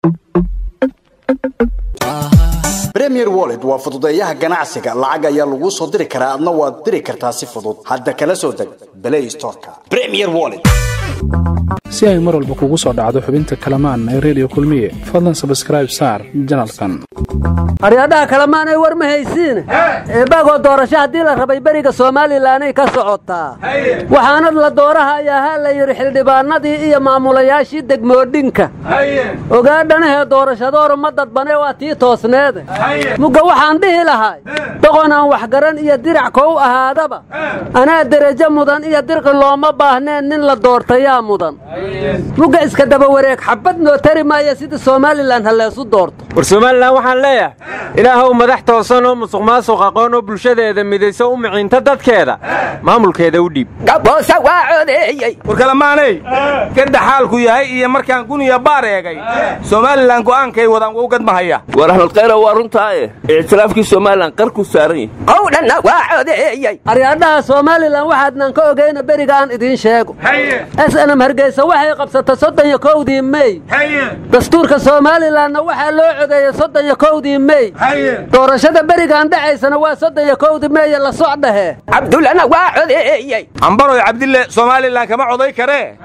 Premier Wallet waa fududeeyaha ganacsiga lacag ayaa lagu soo diri karaa adna waad diri kartaa si fudud hadda kala soo deg Play Store-ka Premier Wallet si ay mar walba kugu soo dhacdo xubinta kalamaan ee Radio Kulmiye fadlan subscribe saar channelkan ariyadaha kalamaan ay war ma haysiin bago doorasho hadii la rabay bariga Soomaaliland ay ka socotaa waxaana la doorahayaa la yiri xildhibaanadii iyo maamulayaashii degmoodinka ogaadanaha doorashadooda ma dadbane waa tii toosneed muga waxaan dhihi lahay doqonaan wax garan iyo dirac koow ahaadaba ana darajo mudan iyo dirqi looma baahneen nin la doortaya mudan muga iska daba wareeg xabad noo tari maaya sida Soomaaliland haleesu doorto war Soomaaliland waxaan leeyahay ilaahow madax toosan oo musuqmaasuq aqoon oo bulshadeeda midayso u micinta dadkeeda maamulkeeda u dhiib gaboosa waa codeeyay war kalamaanay kada xaalku yahay iyo markaan guniya baareegay Soomaaliland go'aankay wadaan u gadmahaya war ahmed qeyra waa runtaaye ictiraafkii Soomaaliland qarku saaran qowdana waa codeeyay ariyadaha Soomaaliland waxaadnan ka ogeeyna barigaan idin sheego SNM Hargeysa waxay qabsatay 31 May dastuurka Soomaaliland waxa loo codeeyay 31 May doorashada barigaan dhacaysana waa 31 May la socdahe Cabdullana waa codeeyay ambaro Cabdille Soomaaliland kama coday kare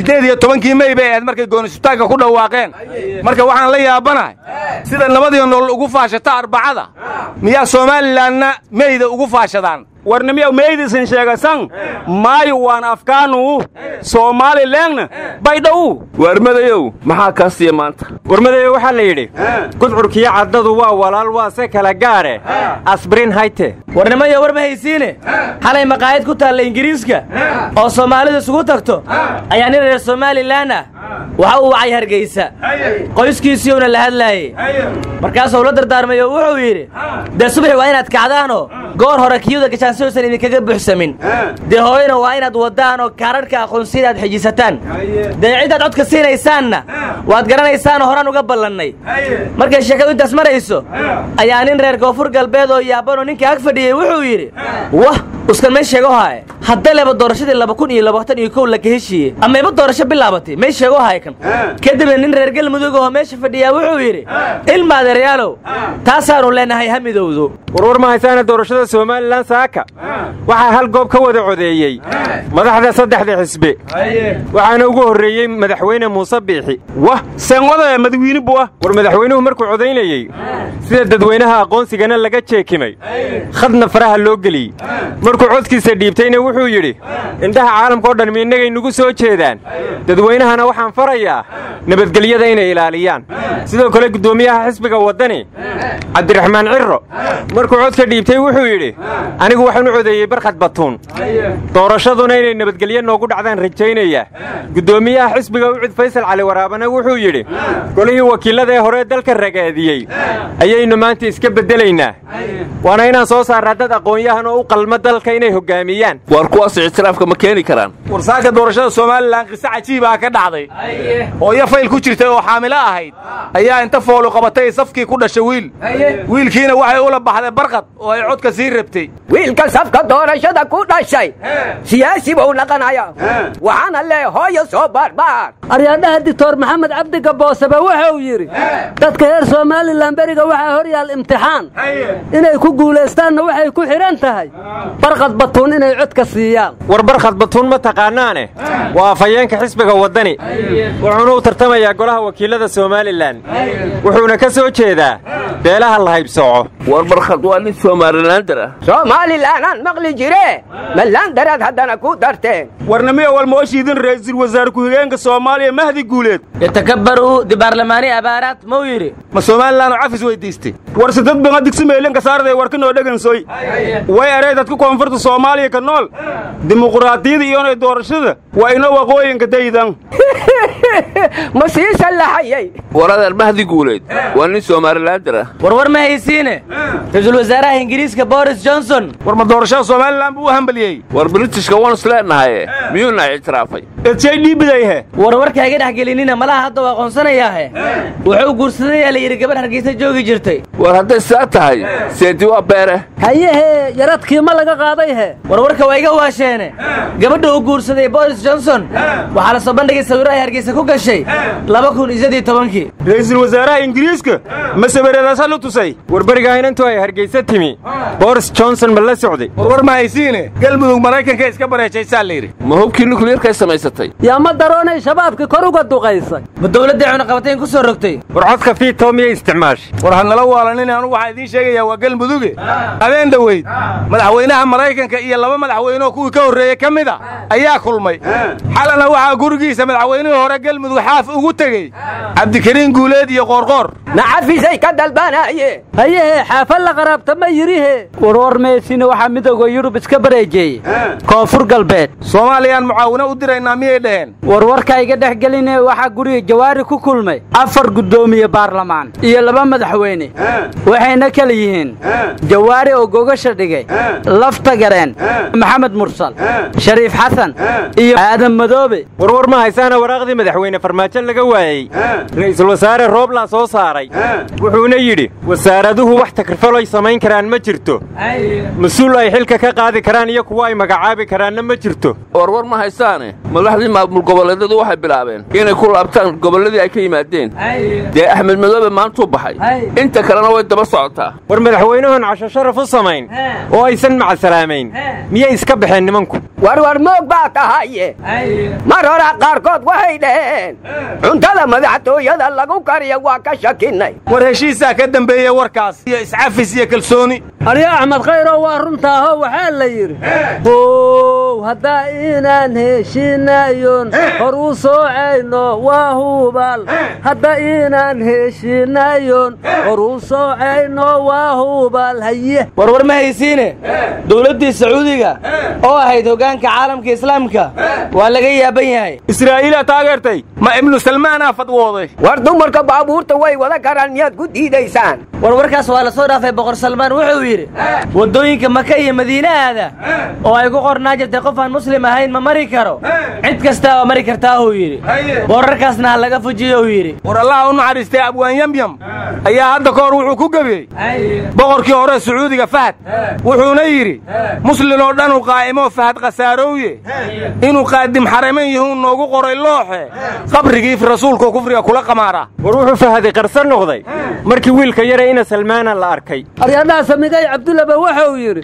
18 May bay aad markay goonisutaaga ku dhawaaqeen marka waxaan la yaabanahay sida nabadii nolol ugu faashata arbacada miyaa Soomaalilandna Mayda ugu faashadaan warnimiyow meeydiisan sheegasan maayo waan afkaanu Soomaaliland baydhow warmadayow maxaa ka sii maanta warmadayow waxa la yiri gudcurkiya cadadu waa walaal waa se kala gaare asbrin hayte warnimiyow war ma haysiine xalay maqaayad ku taal Ingiriiska oo Soomaalidu isugu tagto ayaa nin reer Soomaaliland waxa uu wacay Hargeysa qoyskiisuna la hadlaayay markaas uu la dardaarmay oo wuxuu yiri subax waa inaad kacdaano goor hore kiyada gashaansan idinkaga buuxsamin hooyana waa inaad wadaan oo kaararka aqoonsiga aad xijisataan ciidaad codka siinaysaanna waad garanaysaan horaan uga ballanay markay sheekadu intaas marayso ayaa nin reer Koonfur Galbeed oo yaabano ninka ag fadhiyay wuxuu yiri wah uskan ma sheego haay hadda laba doorashadii 2021 la ka heshiiyay ama iba doorasho bilaabatay ma sheego haay kan kadib nin reer Galmudug oo meesha fadhiya wuxuu yiri ilma adeeryaalow taasaanu leenahay hamidowdo war ma haysan doorashada Soomaaliland saaka waxa hal goob ka wada codeeyay madaxda saddexda xisbi waxaana ugu horeeyay madaxweyne Muuse Biixi wah sanwada madaxweyne buwa war madaxweynuhu markuu codeynayay sida dadweynaha aqoonsigana laga jeekimay khadna faraha loo galiyay markuu codkiisa dhiibtayna wuxuu yiri intaha caalamka oo dhan miinagay nagu soo jeedaan dadweynahana waxaan farayaa nabadgelyada inay ilaaliyaan sidoo kale gudoomiyaha xisbiga wadani Cabdiraxmaan Cirro markuu codka dhiibtay wuxuu yiri anigu waxaan u codeeyay barqad batuun doorashaduna inay nabadgelyo noogu dhacdaan rajaynaya gudoomiyaha xisbiga Ucid Faysal Cali Waraabana wuxuu yiri golihii wakiilada ee hore dalka ragaadiyay ayaynu maanta iska bedelaynaa waana inaan soo saaraa dad aqoon-yahan oo u qalma dalka inay hogaamiyaan war kuwaas ictiraafka ma keeni karaan war saaka doorashada Soomaaliland qisa cajiib ah ka dhacday oo ya fayl ku jirtay oo xaamilo ahayd ayaa inta foolo qabatay safkii ku dhashay wiilkiina waxay ula baxday barqad oo ay codka sii rabtay wiilka safka doorashada ku dhashay siyaasi buu naqanaya waxaana leeyahay hooyo soo barbaar ariyadaha Dr. Maxamed Cabdi Gaboosaba wuxuu yiri dadka reer Soomaaliland bariga waxa hor yaal imtixaan inay ku guuleystaan waxay ku xiran tahay barqad batuun inay codka siiyaan war barqad batuun ma taqaanaane waa afayeenka xisbiga wadani wuxuuna u tartamayaa golaha wakiilada Soomaaliland wuxuuna ka soo jeedaa beelaha la haybsooco war barqad waa nin Soomaaliland aan maqli jire malandaraad haddana ku darteen warnamiyo wal mooshiidin ra'iisul wasaare ku xigeenka Soomaaliya Mahdi Guuleed yatakabbaru dibaarlamaani abaaraat ma yiri ma Soomaaliland cafis weydiistay war sadad baan digsi meelan ka saarday warkan oo dhagansoy way areedad ku koonfurta Soomaaliya ka nool dimuqraadiyada iyo doorashada waa inoo waqooyinka daydan ma sii salaxayay waradan Mahdi Guuleed waa nin Soomaaliland war ma haysiine ra'iisul wasaaraha Ingiriiska Boris Johnson war ma doorashada Soomaaliland buu hambaliyay war Britishka waan isleenahay miyuuna ictiraafay dhiibidayhe warwarka iga dhaxgelinina malaha hadda waa qoonsanayaahe wuxuu guursaday la yiri gabar Hargeysa joogi jirtay war hadda saatahay seedi waa beere hayehe yaradkii ma laga qaaday he warwarka waa iga waasheene gabadha uu guursaday Boris Johnson waxa la soo bandhigay sawirada Hargeysa ku gashay 2018 ra'iisul wasaaraha ingiriiska ma sameeyay la tusay warbariga inantu ay hargeysa timi Boris Johnson ma la socday war ma haysiine galmudug Mareykanka iska bareejaysaa leeyri ma hubkii nuclear-ka samaysatay yaa ma daroonay shabaabka kor uga duqaysay ma dawladda cunaqabateyn ku soo rogtay war codka fiito miyay isticmaash war hanala waalanina anu waxa idin sheegaya waa galmuduge habeen dhaweyd madaxweynaha Mareykanka iyo laba madaxweyne kuwii ka horeeyay kamida ayaa kulmay xalana waxa gurigiisa madaxweynihii hore galmudug xaaf ugu tagay Cabdikariin Guuleed iyo Qoorqoor nacafisay ka dalbanaaye haye xaafal la qarabta ma yirihe war meesina waxa midowga Yurub iska bareejay koonfur galbeed Soomaaliyan mucaawino u diraynaa miyay dhaheen warka iga dhaxgelinay waxa guriga jawaari ku kulmay afar gudoomiye baarlamaan iyo laba madaxweyne waxayna kala yihiin jawaari oo gogasha dhigay lafta gareen maxamed mursal shariif xasan iyo aadan madoobe war ma haysaana waraaqdii madaxweyne farmaajo laga waayay ra'iisul wasaare Roobla soo saaray wuxuuna yiri wasaaraduhu wax takrifalay samayn karaan ma jirto mas'uul ay xilka ka qaadi karaan iyo kuwa ay magacaabi karaan ma jirto war ma haysaane madaxdii maamul goboleedyadu waxay bilaabeen inay ku laabtaan goboladii ay ka yimaadeen Axmed Madoobe maanta u baxay inta kalena way daba socotaa war madaxweynuhu casho sharaf u sameyn oo aysan macsalaameyn miyay iska baxeen nimanku war moog baa tahay mar hore qaarkood waxay dhaheen cuntada madaxtooyada lagu kariyo waa ka shakinay war heshiisa ka dambeeyay warkaas iyo iscafis iyo kalsooni ariya Axmed Khayro waa runtaa waxa la yiri hadda inaan heshinayon hor u soocayno waa hubal hadda inaan heshinayon hor u soocayno waa hubal haye war ma haysiine dawladda Sacuudiga oo ahayd hogaanka caalamka islaamka waa laga yaaban yahay Israa'iil taageertay ma ibnu Salmaan fadwooday war dumarka baabuurta way wada karaan miyaad ku diidaysaan warkaas waa la soo dhaafay boqor Salmaan wuxuu yiri wadooyinka Maka iyo Madiina aada oo ay ku qornaa jirtay qof aan muslim ahayn ma mari karo cid kasta oo mari kartaa uu yiri wararkaasna laga fujiyo uu yiri war Allah u naxariistay abwaan yamyam ayaa hadda ka hor wuxuu ku gabiyay boqorkii hore Sacuudiga Fahad wuxuuna yiri muslim oo dhan u qaa'imo Fahad qasaarooye inuu qaadim xarameyn yahay noogu qoray looxe qabrigii rasuulku kufriga kula qamaara war wuxuu Fahad qarsan noqday markii wiilka yare ina Salmaan la arkay aryaada samigay Abdullah waxa uu yiri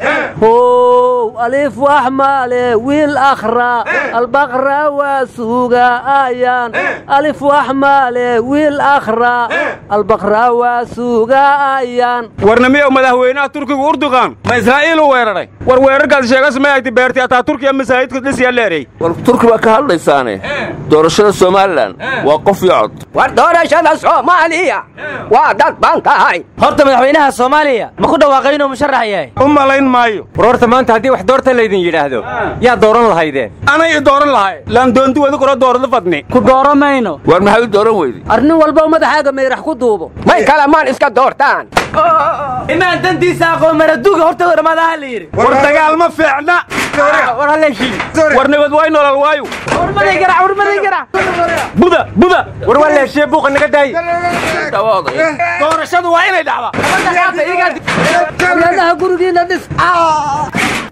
alif wa ahmale wiil akhra albaqra wa suuga ayan alif wa ahmale wiil akhra albaqra wa suuga ayan warnamiyo madaxweynaha Turkiga Urdugan ma Israa'iil weeraray war weerarkaas sheegas ma ay beertay ata Turkiga masaajidka dhisiya leeray war Turkiga ka hadlaysaane doorashada Soomaaliland waa qof yacad war doorashada Soomaaliya waa dad bankahay horta madaxweynaha Soomaaliya ma ku dhawaaqay inuu musharax yahay umalayn maayo warta maanta hadii wax doorta leedin yiraahdo yaa dooran lahaydeen anay dooran lahay laan doonti wada koro doorada fadni ku dooramayno war maxay dooran weeydi arnin walba madaxaaga meerax ku duubo may kala maan iska doortaan imaan dantiisa aqoon maraduga horta ramadaha la yiri war dagaal ma fiicna war haleeshi war nabad way nolol waayo war maday gara buda war haleeshi buuqa naga daay doorashadu waa inay dhacdaa gurigiina dhis